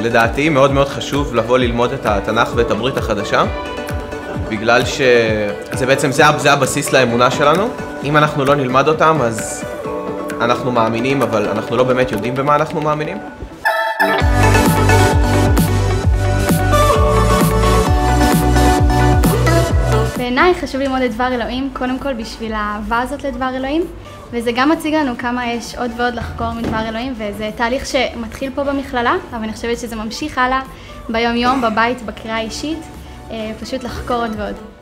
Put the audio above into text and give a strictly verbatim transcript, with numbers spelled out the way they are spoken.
לדעתי מאוד מאוד חשוב לבוא ללמוד את התנ"ך ואת הברית החדשה, בגלל שזה בעצם זה, זה הבסיס לאמונה שלנו. אם אנחנו לא נלמד אותם, אז אנחנו מאמינים, אבל אנחנו לא באמת יודעים במה אנחנו מאמינים. בעיניי חשוב ללמוד את דבר אלוהים, קודם כל בשביל האהבה הזאת לדבר אלוהים, וזה גם מציג לנו כמה יש עוד ועוד לחקור מדבר אלוהים, וזה תהליך שמתחיל פה במכללה, אבל אני חושבת שזה ממשיך הלאה ביום יום, בבית, בקריאה האישית, פשוט לחקור עוד ועוד.